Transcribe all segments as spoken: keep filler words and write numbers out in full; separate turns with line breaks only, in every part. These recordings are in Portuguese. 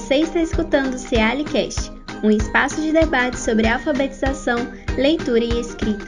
Você está escutando o CealiCast, um espaço de debate sobre alfabetização, leitura e escrita.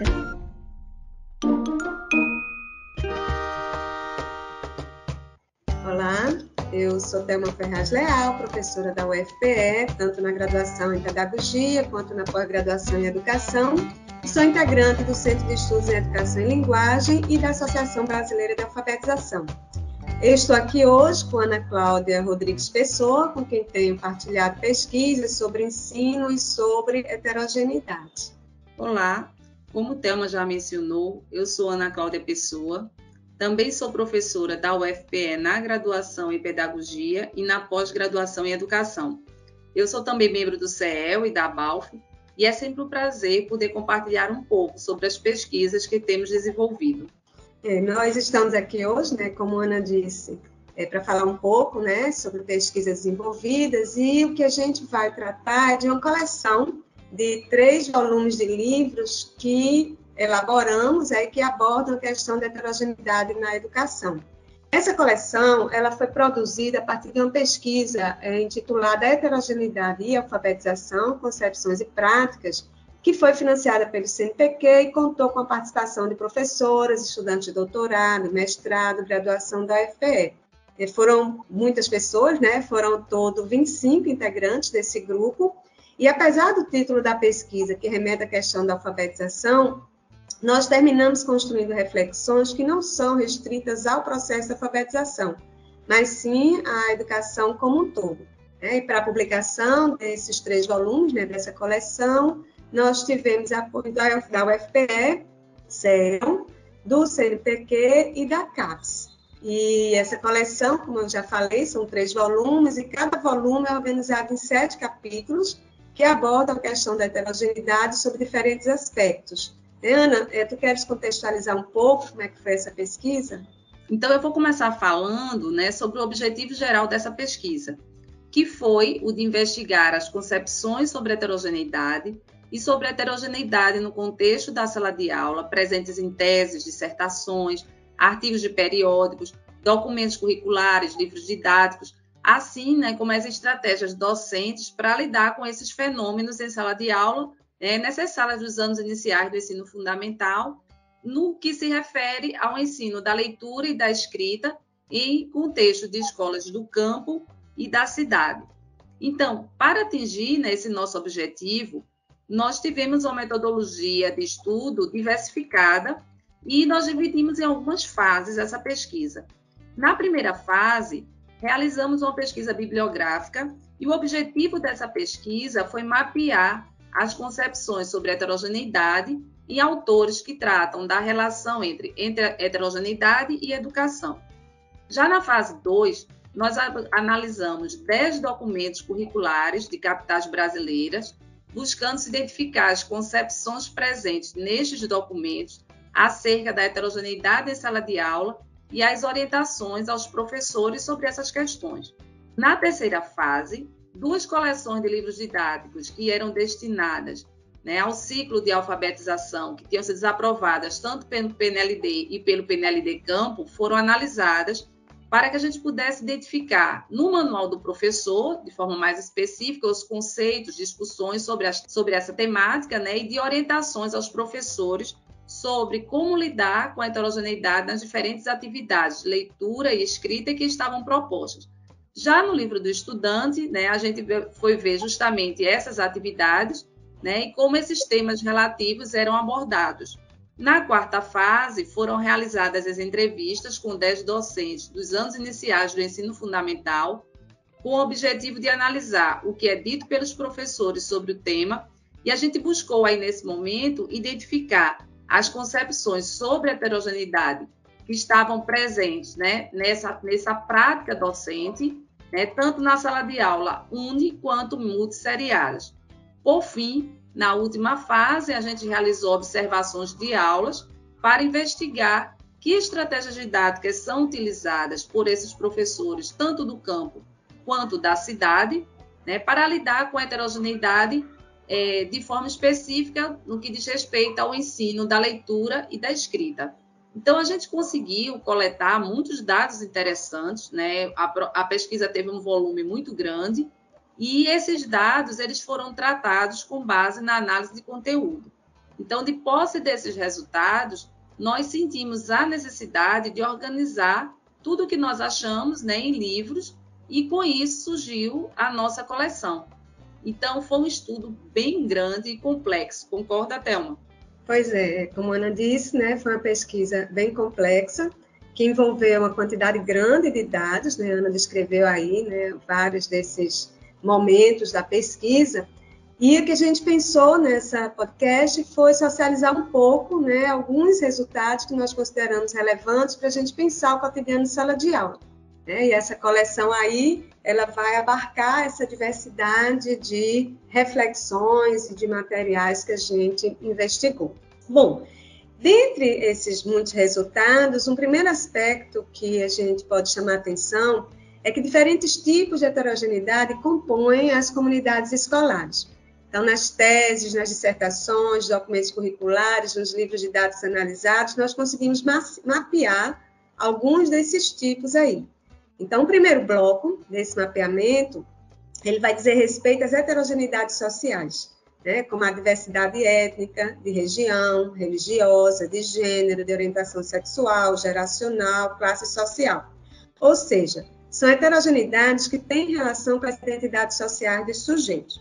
Olá, eu sou Thelma Ferraz Leal, professora da U F P E, tanto na graduação em Pedagogia quanto na pós-graduação em Educação, e sou integrante do Centro de Estudos em Educação e Linguagem e da Associação Brasileira de Alfabetização. Eu estou aqui hoje com Ana Cláudia Rodrigues Pessoa, com quem tenho partilhado pesquisas sobre ensino e sobre heterogeneidade.
Olá, como Thelma já mencionou, eu sou Ana Cláudia Pessoa, também sou professora da U F P E na graduação em Pedagogia e na pós-graduação em Educação. Eu sou também membro do C E L e da B A U F, e é sempre um prazer poder compartilhar um pouco sobre as pesquisas que temos desenvolvido.
É, nós estamos aqui hoje, né, como a Ana disse, é, para falar um pouco, né, sobre pesquisas desenvolvidas, e o que a gente vai tratar é de uma coleção de três volumes de livros que elaboramos aí, que abordam a questão da heterogeneidade na educação. Essa coleção ela foi produzida a partir de uma pesquisa é, intitulada Heterogeneidade e Alfabetização, Concepções e Práticas, que foi financiada pelo C N P Q e contou com a participação de professoras, estudantes de doutorado, mestrado, graduação da U F P E. E foram muitas pessoas, né? Foram todo vinte e cinco integrantes desse grupo, e apesar do título da pesquisa, que remete à questão da alfabetização, nós terminamos construindo reflexões que não são restritas ao processo de alfabetização, mas sim à educação como um todo. E para a publicação desses três volumes, né, dessa coleção, nós tivemos apoio da U F P E, C E L, do C N P Q e da CAPES. E essa coleção, como eu já falei, são três volumes, e cada volume é organizado em sete capítulos que abordam a questão da heterogeneidade sobre diferentes aspectos. Ana, tu queres contextualizar um pouco como é que foi essa pesquisa?
Então, eu vou começar falando, né, sobre o objetivo geral dessa pesquisa, que foi o de investigar as concepções sobre heterogeneidade e sobre a heterogeneidade no contexto da sala de aula, presentes em teses, dissertações, artigos de periódicos, documentos curriculares, livros didáticos, assim, né, como as estratégias docentes para lidar com esses fenômenos em sala de aula, É necessária dos anos iniciais do ensino fundamental, no que se refere ao ensino da leitura e da escrita em contexto de escolas do campo e da cidade. Então, para atingir, né, esse nosso objetivo, nós tivemos uma metodologia de estudo diversificada e nós dividimos em algumas fases essa pesquisa. Na primeira fase, realizamos uma pesquisa bibliográfica e o objetivo dessa pesquisa foi mapear as concepções sobre heterogeneidade em autores que tratam da relação entre, entre heterogeneidade e educação. Já na fase dois, nós analisamos dez documentos curriculares de capitais brasileiras, buscando se identificar as concepções presentes nestes documentos acerca da heterogeneidade em sala de aula e as orientações aos professores sobre essas questões. Na terceira fase, duas coleções de livros didáticos que eram destinadas, né, ao ciclo de alfabetização, que tinham sido desaprovadas tanto pelo P N L D e pelo P N L D Campo, foram analisadas para que a gente pudesse identificar no manual do professor, de forma mais específica, os conceitos, discussões sobre, a, sobre essa temática, né, e de orientações aos professores sobre como lidar com a heterogeneidade nas diferentes atividades, leitura e escrita que estavam propostas. Já no livro do estudante, né, a gente foi ver justamente essas atividades, né, e como esses temas relativos eram abordados. Na quarta fase, foram realizadas as entrevistas com dez docentes dos anos iniciais do ensino fundamental, com o objetivo de analisar o que é dito pelos professores sobre o tema, e a gente buscou aí nesse momento identificar as concepções sobre heterogeneidade que estavam presentes, né, nessa, nessa prática docente, né, tanto na sala de aula uni quanto multisseriadas. Por fim, na última fase, a gente realizou observações de aulas para investigar que estratégias didáticas são utilizadas por esses professores, tanto do campo quanto da cidade, né, para lidar com a heterogeneidade é, de forma específica no que diz respeito ao ensino da leitura e da escrita. Então, a gente conseguiu coletar muitos dados interessantes, né? A, a pesquisa teve um volume muito grande E esses dados eles foram tratados com base na análise de conteúdo. Então, de posse desses resultados, nós sentimos a necessidade de organizar tudo o que nós achamos, né, em livros, e com isso surgiu a nossa coleção. Então, foi um estudo bem grande e complexo. Concorda, Thelma?
Pois é, como a Ana disse, né, foi uma pesquisa bem complexa, que envolveu uma quantidade grande de dados, né, a Ana descreveu aí, né, vários desses momentos da pesquisa, e o que a gente pensou nessa podcast foi socializar um pouco, né, alguns resultados que nós consideramos relevantes para a gente pensar o cotidiano de sala de aula. Né? E essa coleção aí, ela vai abarcar essa diversidade de reflexões e de materiais que a gente investigou. Bom, dentre esses muitos resultados, um primeiro aspecto que a gente pode chamar a atenção é que diferentes tipos de heterogeneidade compõem as comunidades escolares. Então, nas teses, nas dissertações, documentos curriculares, nos livros de dados analisados, nós conseguimos mapear alguns desses tipos aí. Então, o primeiro bloco desse mapeamento, ele vai dizer respeito às heterogeneidades sociais, né, como a diversidade étnica, de região, religiosa, de gênero, de orientação sexual, geracional, classe social. Ou seja, são heterogeneidades que têm relação com as identidades sociais dos sujeitos.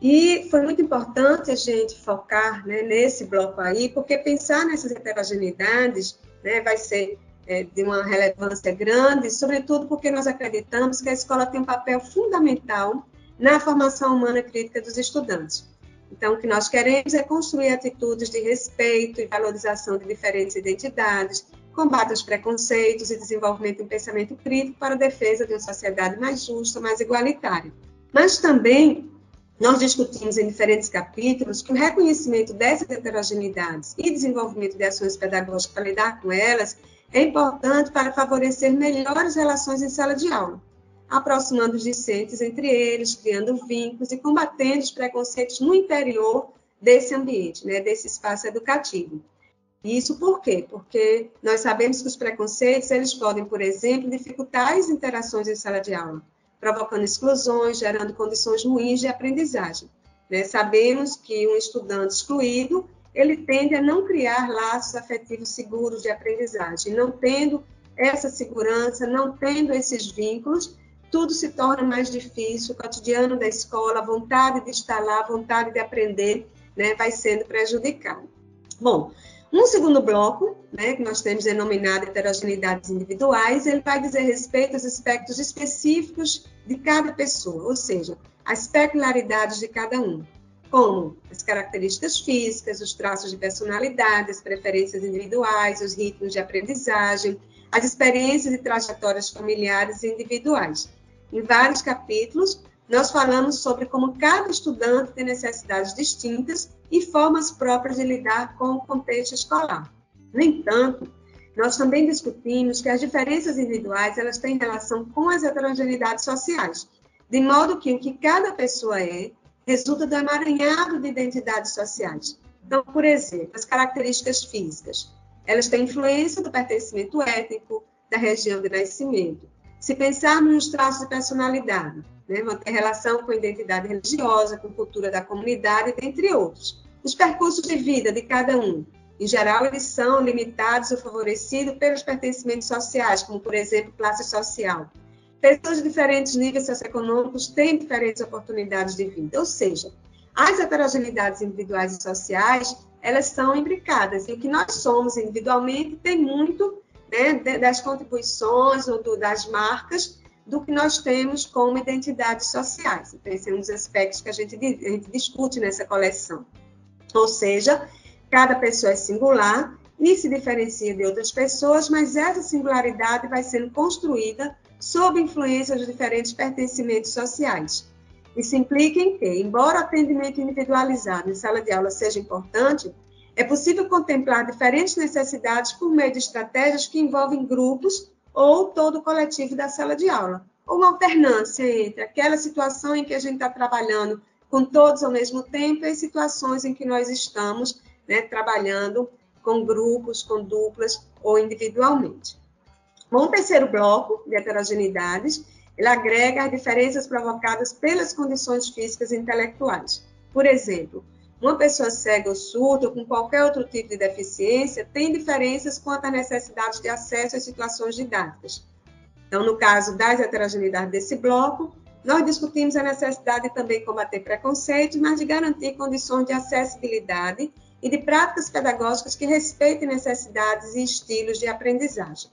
E foi muito importante a gente focar, né, nesse bloco aí, porque pensar nessas heterogeneidades, né, vai ser é, de uma relevância grande, sobretudo porque nós acreditamos que a escola tem um papel fundamental na formação humana crítica dos estudantes. Então, o que nós queremos é construir atitudes de respeito e valorização de diferentes identidades, combate aos preconceitos e desenvolvimento de um pensamento crítico para a defesa de uma sociedade mais justa, mais igualitária. Mas também nós discutimos em diferentes capítulos que o reconhecimento dessas heterogeneidades e desenvolvimento de ações pedagógicas para lidar com elas é importante para favorecer melhores relações em sala de aula, aproximando os discentes entre eles, criando vínculos e combatendo os preconceitos no interior desse ambiente, né, desse espaço educativo. Isso por quê? Porque nós sabemos que os preconceitos eles podem, por exemplo, dificultar as interações em sala de aula, provocando exclusões, gerando condições ruins de aprendizagem. Né? Sabemos que um estudante excluído, ele tende a não criar laços afetivos seguros de aprendizagem. Não tendo essa segurança, não tendo esses vínculos, tudo se torna mais difícil, o cotidiano da escola, a vontade de estar lá, a vontade de aprender, né, vai sendo prejudicado. Bom, um segundo bloco, né, que nós temos denominado heterogeneidades individuais, ele vai dizer respeito aos aspectos específicos de cada pessoa, ou seja, as peculiaridades de cada um, como as características físicas, os traços de personalidade, as preferências individuais, os ritmos de aprendizagem, as experiências e trajetórias familiares e individuais. Em vários capítulos, nós falamos sobre como cada estudante tem necessidades distintas e formas próprias de lidar com o contexto escolar. No entanto, nós também discutimos que as diferenças individuais elas têm relação com as heterogeneidades sociais, de modo que o que cada pessoa é resulta do emaranhado de identidades sociais. Então, por exemplo, as características físicas, elas têm influência do pertencimento étnico, da região de nascimento. Se pensarmos nos traços de personalidade, né, vão ter relação com a identidade religiosa, com a cultura da comunidade, dentre outros. Os percursos de vida de cada um, em geral, eles são limitados ou favorecidos pelos pertencimentos sociais, como, por exemplo, classe social. Pessoas de diferentes níveis socioeconômicos têm diferentes oportunidades de vida, ou seja, as heterogeneidades individuais e sociais, elas são imbricadas, e o que nós somos individualmente tem muito, né, das contribuições ou do, das marcas do que nós temos como identidades sociais. Então, esse é um dos aspectos que a gente, a gente discute nessa coleção. Ou seja, cada pessoa é singular e se diferencia de outras pessoas, mas essa singularidade vai sendo construída sob influência dos diferentes pertencimentos sociais. Isso implica em que, embora o atendimento individualizado em sala de aula seja importante, é possível contemplar diferentes necessidades por meio de estratégias que envolvem grupos ou todo o coletivo da sala de aula, ou uma alternância entre aquela situação em que a gente está trabalhando com todos ao mesmo tempo e as situações em que nós estamos, né, trabalhando com grupos, com duplas ou individualmente. Bom, o terceiro bloco de heterogeneidades ele agrega as diferenças provocadas pelas condições físicas e intelectuais. Por exemplo, uma pessoa cega ou surda ou com qualquer outro tipo de deficiência tem diferenças quanto às necessidades de acesso às situações didáticas. Então, no caso das heterogeneidades desse bloco, nós discutimos a necessidade de também combater preconceitos, mas de garantir condições de acessibilidade e de práticas pedagógicas que respeitem necessidades e estilos de aprendizagem.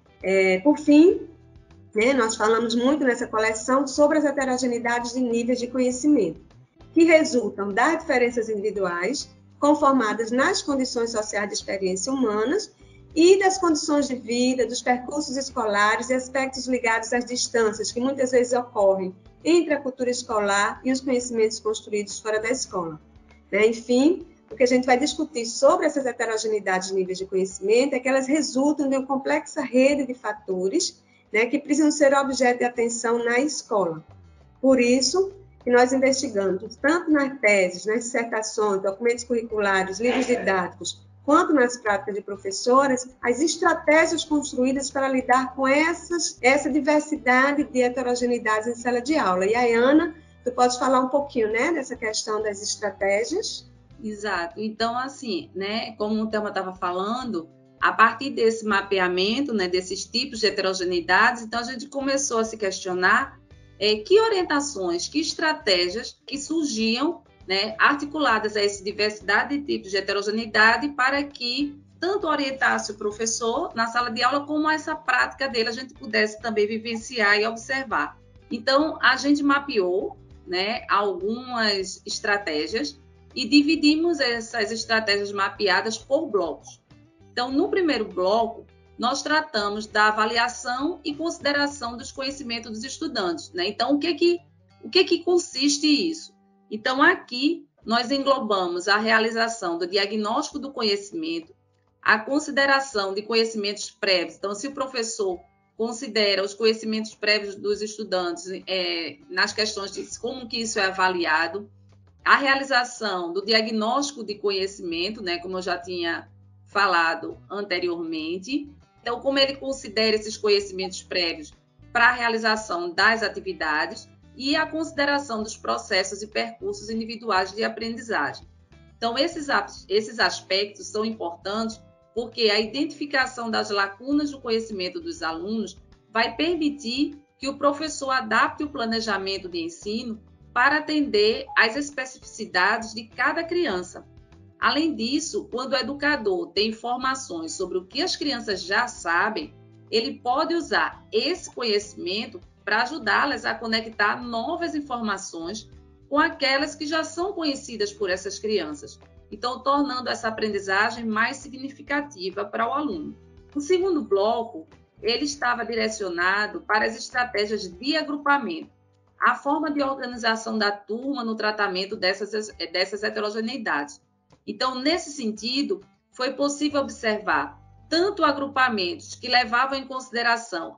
É, por fim, né, nós falamos muito nessa coleção sobre as heterogeneidades de níveis de conhecimento, que resultam das diferenças individuais, conformadas nas condições sociais de experiência humanas e das condições de vida, dos percursos escolares e aspectos ligados às distâncias que muitas vezes ocorrem entre a cultura escolar e os conhecimentos construídos fora da escola. Né? Enfim, o que a gente vai discutir sobre essas heterogeneidades de níveis de conhecimento é que elas resultam de uma complexa rede de fatores, né, que precisam ser objeto de atenção na escola. Por isso, que nós investigamos, tanto nas teses, nas dissertações, documentos curriculares, livros didáticos, quanto nas práticas de professoras, as estratégias construídas para lidar com essas, essa diversidade de heterogeneidades em sala de aula. E aí, Ana, tu pode falar um pouquinho, né, dessa questão das estratégias?
Exato. Então, assim, né, como o Thelma estava falando, a partir desse mapeamento, né, desses tipos de heterogeneidades, então a gente começou a se questionar é, que orientações, que estratégias que surgiam, né, articuladas a essa diversidade de tipos de heterogeneidade para que tanto orientasse o professor na sala de aula, como essa prática dele a gente pudesse também vivenciar e observar. Então, a gente mapeou, né, algumas estratégias e dividimos essas estratégias mapeadas por blocos. Então, no primeiro bloco, nós tratamos da avaliação e consideração dos conhecimentos dos estudantes, né? Então, o que que, o que que consiste isso? Então, aqui, nós englobamos a realização do diagnóstico do conhecimento, a consideração de conhecimentos prévios. Então, se o professor considera os conhecimentos prévios dos estudantes é, nas questões de como que isso é avaliado, a realização do diagnóstico de conhecimento, né, como eu já tinha falado anteriormente. Então, como ele considera esses conhecimentos prévios para a realização das atividades e a consideração dos processos e percursos individuais de aprendizagem. Então, esses, esses aspectos são importantes porque a identificação das lacunas do conhecimento dos alunos vai permitir que o professor adapte o planejamento de ensino para atender às especificidades de cada criança. Além disso, quando o educador tem informações sobre o que as crianças já sabem, ele pode usar esse conhecimento para ajudá-las a conectar novas informações com aquelas que já são conhecidas por essas crianças, então tornando essa aprendizagem mais significativa para o aluno. O segundo bloco, ele estava direcionado para as estratégias de agrupamento, a forma de organização da turma no tratamento dessas, dessas heterogeneidades. Então, nesse sentido, foi possível observar tanto agrupamentos que levavam em consideração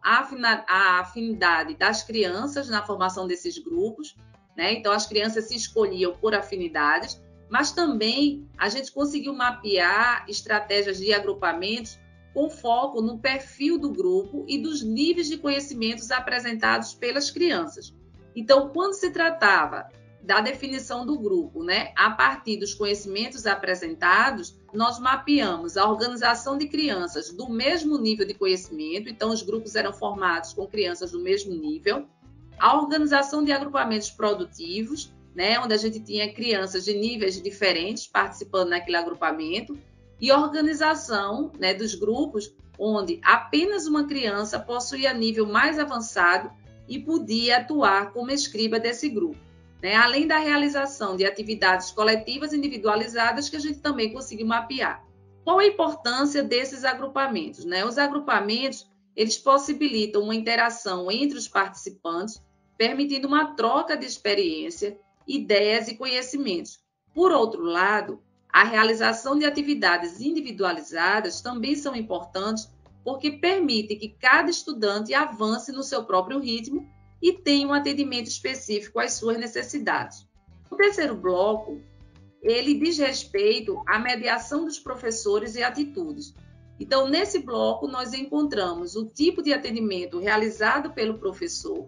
a afinidade das crianças na formação desses grupos, né? Então, as crianças se escolhiam por afinidades, mas também a gente conseguiu mapear estratégias de agrupamentos com foco no perfil do grupo e dos níveis de conhecimentos apresentados pelas crianças. Então, quando se tratava da definição do grupo, né, a partir dos conhecimentos apresentados, nós mapeamos a organização de crianças do mesmo nível de conhecimento, então os grupos eram formados com crianças do mesmo nível, a organização de agrupamentos produtivos, né, onde a gente tinha crianças de níveis diferentes participando naquele agrupamento, e organização, né, dos grupos, onde apenas uma criança possuía nível mais avançado e podia atuar como escriba desse grupo, né? Além da realização de atividades coletivas individualizadas que a gente também conseguiu mapear. Qual a importância desses agrupamentos, né? Os agrupamentos, eles possibilitam uma interação entre os participantes, permitindo uma troca de experiência, ideias e conhecimentos. Por outro lado, a realização de atividades individualizadas também são importantes porque permite que cada estudante avance no seu próprio ritmo e tenha um atendimento específico às suas necessidades. O terceiro bloco, ele diz respeito à mediação dos professores e atitudes. Então, nesse bloco, nós encontramos o tipo de atendimento realizado pelo professor,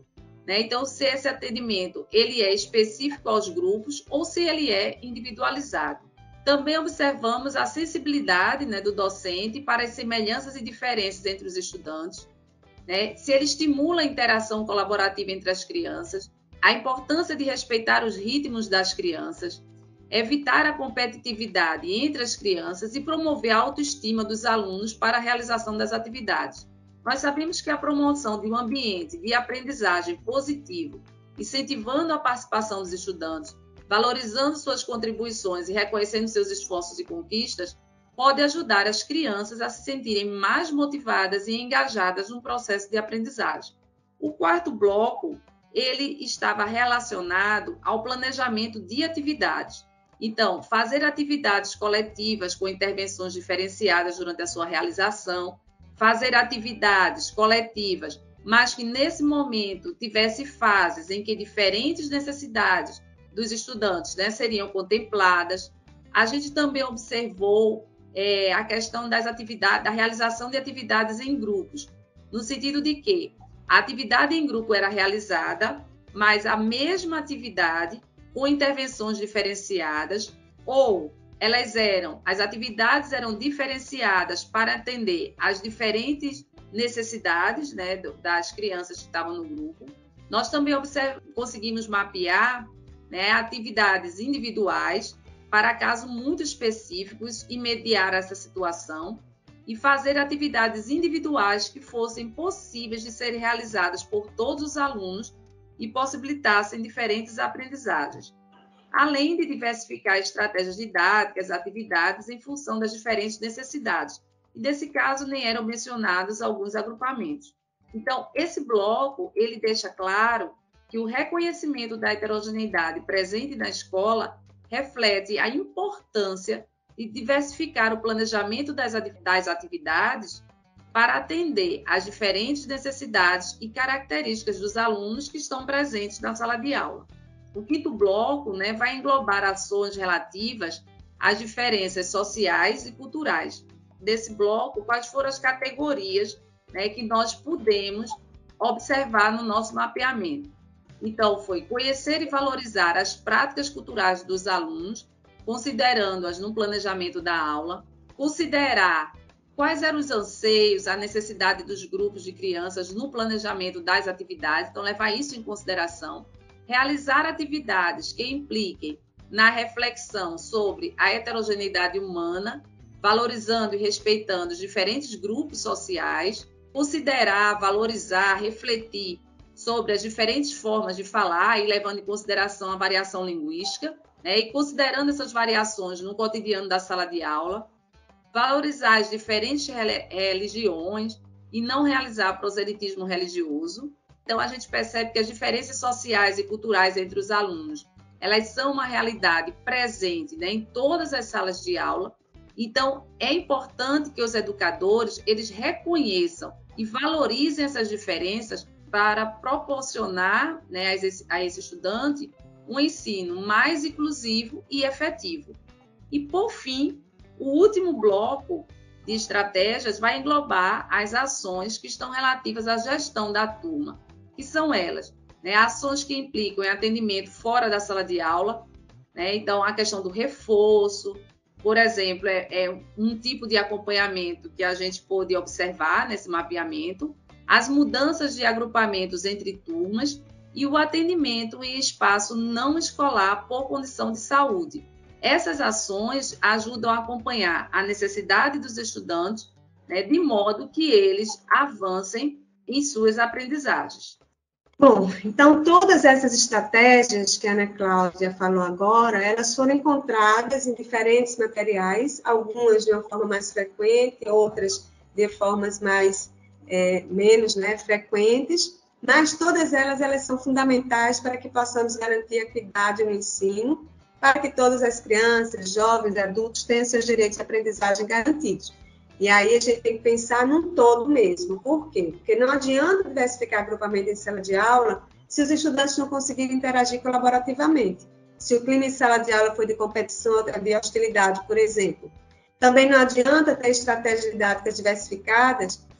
né? Então, se esse atendimento ele é específico aos grupos ou se ele é individualizado. Também observamos a sensibilidade, né, do docente para as semelhanças e diferenças entre os estudantes, né? Se ele estimula a interação colaborativa entre as crianças, a importância de respeitar os ritmos das crianças, evitar a competitividade entre as crianças e promover a autoestima dos alunos para a realização das atividades. Nós sabemos que a promoção de um ambiente de aprendizagem positivo, incentivando a participação dos estudantes, valorizando suas contribuições e reconhecendo seus esforços e conquistas, pode ajudar as crianças a se sentirem mais motivadas e engajadas no processo de aprendizagem. O quarto bloco, ele estava relacionado ao planejamento de atividades. Então, fazer atividades coletivas com intervenções diferenciadas durante a sua realização, fazer atividades coletivas, mas que nesse momento tivesse fases em que diferentes necessidades dos estudantes, né, seriam contempladas. A gente também observou é, a questão das atividades, da realização de atividades em grupos, no sentido de que a atividade em grupo era realizada, mas a mesma atividade com intervenções diferenciadas, ou elas eram, as atividades eram diferenciadas para atender às diferentes necessidades, né, das crianças que estavam no grupo. Nós também observ- conseguimos mapear, né, atividades individuais para casos muito específicos e mediar essa situação e fazer atividades individuais que fossem possíveis de serem realizadas por todos os alunos e possibilitassem diferentes aprendizagens, além de diversificar estratégias didáticas, atividades em função das diferentes necessidades. E, nesse caso, nem eram mencionados alguns agrupamentos. Então, esse bloco, ele deixa claro que o reconhecimento da heterogeneidade presente na escola reflete a importância de diversificar o planejamento das atividades para atender às diferentes necessidades e características dos alunos que estão presentes na sala de aula. O quinto bloco, né, vai englobar ações relativas às diferenças sociais e culturais. Desse bloco, quais foram as categorias, né, que nós pudemos observar no nosso mapeamento? Então, foi conhecer e valorizar as práticas culturais dos alunos, considerando-as no planejamento da aula, considerar quais eram os anseios, a necessidade dos grupos de crianças no planejamento das atividades, então levar isso em consideração, realizar atividades que impliquem na reflexão sobre a heterogeneidade humana, valorizando e respeitando os diferentes grupos sociais, considerar, valorizar, refletir sobre as diferentes formas de falar e levando em consideração a variação linguística, né, e considerando essas variações no cotidiano da sala de aula, valorizar as diferentes religiões e não realizar proselitismo religioso. Então, a gente percebe que as diferenças sociais e culturais entre os alunos, elas são uma realidade presente, né, em todas as salas de aula. Então, é importante que os educadores, eles reconheçam e valorizem essas diferenças para proporcionar, né, a, esse, a esse estudante um ensino mais inclusivo e efetivo. E, por fim, o último bloco de estratégias vai englobar as ações que estão relativas à gestão da turma, que são elas, né, ações que implicam em atendimento fora da sala de aula, né, então a questão do reforço, por exemplo, é, é um tipo de acompanhamento que a gente pôde observar nesse mapeamento, as mudanças de agrupamentos entre turmas e o atendimento em espaço não escolar por condição de saúde. Essas ações ajudam a acompanhar a necessidade dos estudantes, né, de modo que eles avancem em suas aprendizagens.
Bom, então todas essas estratégias que a Ana Cláudia falou agora, elas foram encontradas em diferentes materiais, algumas de uma forma mais frequente, outras de formas mais é, menos, né, frequentes, mas todas elas, elas são fundamentais para que possamos garantir a equidade no ensino, para que todas as crianças, jovens e adultos tenham seus direitos de aprendizagem garantidos. E aí a gente tem que pensar num todo mesmo. Por quê? Porque não adianta diversificar agrupamento em sala de aula se os estudantes não conseguirem interagir colaborativamente. Se o clima em sala de aula foi de competição, de hostilidade, por exemplo. Também não adianta ter estratégias didáticas diversificadas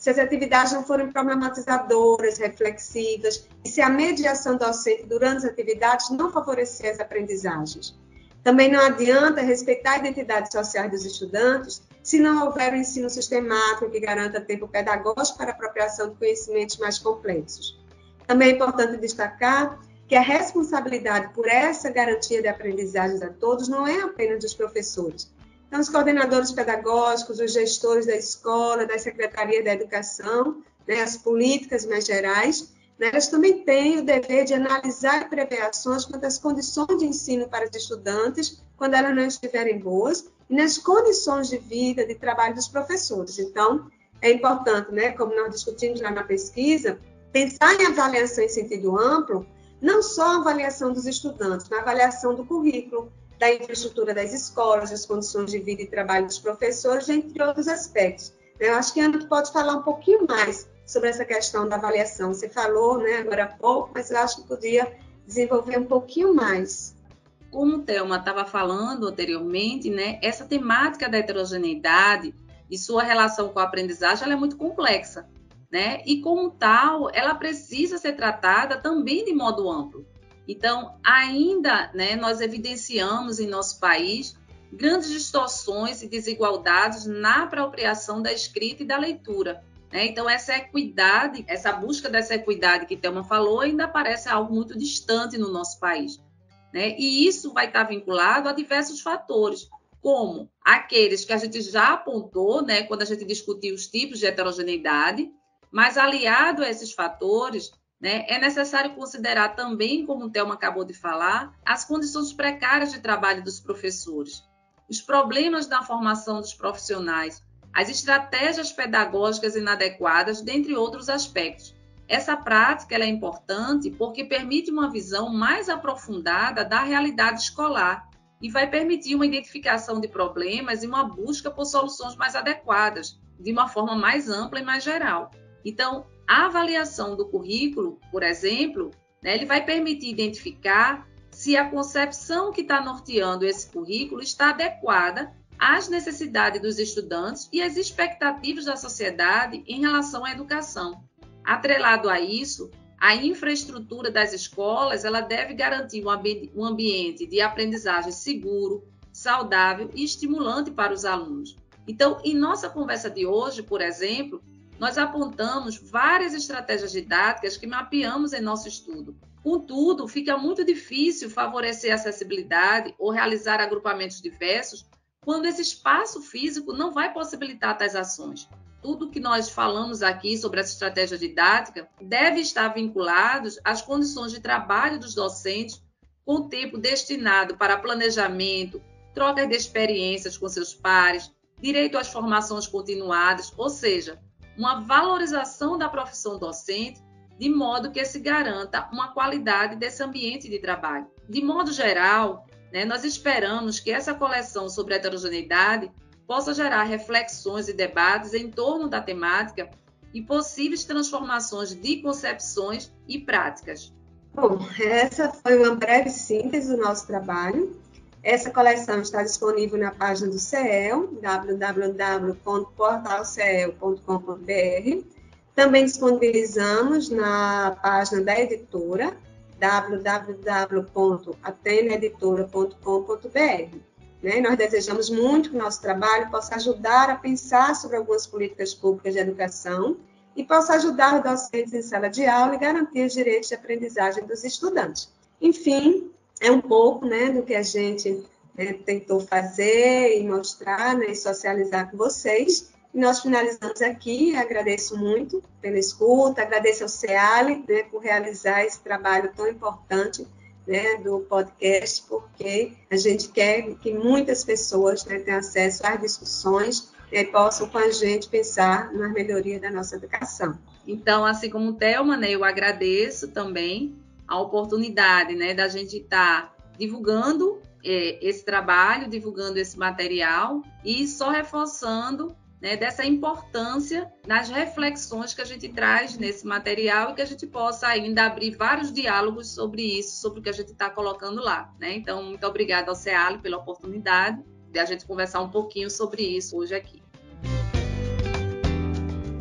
se as atividades não forem problematizadoras, reflexivas, e se a mediação docente durante as atividades não favorecer as aprendizagens. Também não adianta respeitar a identidade social dos estudantes se não houver um ensino sistemático que garanta tempo pedagógico para a apropriação de conhecimentos mais complexos. Também é importante destacar que a responsabilidade por essa garantia de aprendizagens a todos não é apenas dos professores. Então, os coordenadores pedagógicos, os gestores da escola, da Secretaria da Educação, né, as políticas mais gerais, né, elas também têm o dever de analisar e prever ações quanto às condições de ensino para os estudantes, quando elas não estiverem boas, e nas condições de vida, de trabalho dos professores. Então, é importante, né, como nós discutimos lá na pesquisa, pensar em avaliação em sentido amplo, não só a avaliação dos estudantes, mas a avaliação do currículo, da infraestrutura das escolas, das condições de vida e trabalho dos professores, entre outros aspectos. Eu acho que a Ana pode falar um pouquinho mais sobre essa questão da avaliação. Você falou, né, agora há pouco, mas eu acho que podia desenvolver um pouquinho mais.
Como o Thelma estava falando anteriormente, né, essa temática da heterogeneidade e sua relação com a aprendizagem ela é muito complexa, né? E como tal, ela precisa ser tratada também de modo amplo. Então, ainda, né, nós evidenciamos em nosso país grandes distorções e desigualdades na apropriação da escrita e da leitura. Né? Então, essa equidade, essa busca dessa equidade que Thelma falou, ainda parece algo muito distante no nosso país. Né? E isso vai estar vinculado a diversos fatores, como aqueles que a gente já apontou, né, quando a gente discutiu os tipos de heterogeneidade, mas aliado a esses fatores, né, é necessário considerar também, como o Thelma acabou de falar, as condições precárias de trabalho dos professores, os problemas na formação dos profissionais, as estratégias pedagógicas inadequadas, dentre outros aspectos. Essa prática ela é importante porque permite uma visão mais aprofundada da realidade escolar e vai permitir uma identificação de problemas e uma busca por soluções mais adequadas, de uma forma mais ampla e mais geral. Então, a avaliação do currículo, por exemplo, né, ele vai permitir identificar se a concepção que está norteando esse currículo está adequada às necessidades dos estudantes e às expectativas da sociedade em relação à educação. Atrelado a isso, a infraestrutura das escolas ela deve garantir um ambi- um ambiente de aprendizagem seguro, saudável e estimulante para os alunos. Então, em nossa conversa de hoje, por exemplo, nós apontamos várias estratégias didáticas que mapeamos em nosso estudo. Contudo, fica muito difícil favorecer a acessibilidade ou realizar agrupamentos diversos quando esse espaço físico não vai possibilitar tais ações. Tudo que nós falamos aqui sobre essa estratégia didática deve estar vinculado às condições de trabalho dos docentes, com tempo destinado para planejamento, troca de experiências com seus pares, direito às formações continuadas, ou seja, uma valorização da profissão docente, de modo que se garanta uma qualidade desse ambiente de trabalho. De modo geral, né, nós esperamos que essa coleção sobre a heterogeneidade possa gerar reflexões e debates em torno da temática e possíveis transformações de concepções e práticas.
Bom, essa foi uma breve síntese do nosso trabalho. Essa coleção está disponível na página do C E L, w w w ponto portal c e l ponto com ponto b r. Também disponibilizamos na página da editora, w w w ponto atena editora ponto com ponto b r. Né? Nós desejamos muito que o nosso trabalho possa ajudar a pensar sobre algumas políticas públicas de educação e possa ajudar os docentes em sala de aula e garantir os direitos de aprendizagem dos estudantes. Enfim, é um pouco, né, do que a gente né, tentou fazer e mostrar né, e socializar com vocês. E nós finalizamos aqui. Agradeço muito pela escuta, agradeço ao CEALI né, por realizar esse trabalho tão importante né, do podcast, porque a gente quer que muitas pessoas né, tenham acesso às discussões e possam com a gente pensar na melhoria da nossa educação.
Então, assim como o Thelma, né, eu agradeço também a oportunidade né, da gente estar tá divulgando é, esse trabalho, divulgando esse material e só reforçando né, dessa importância nas reflexões que a gente traz nesse material e que a gente possa ainda abrir vários diálogos sobre isso, sobre o que a gente está colocando lá. Né? Então, muito obrigada ao CEALI pela oportunidade de a gente conversar um pouquinho sobre isso hoje aqui.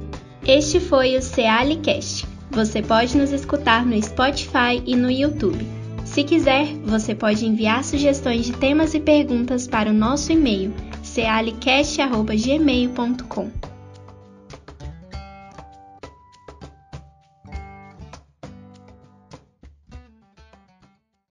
Este foi o Cealicast. Você pode nos escutar no Spotify e no YouTube. Se quiser, você pode enviar sugestões de temas e perguntas para o nosso e-mail cealicast arroba gmail ponto com.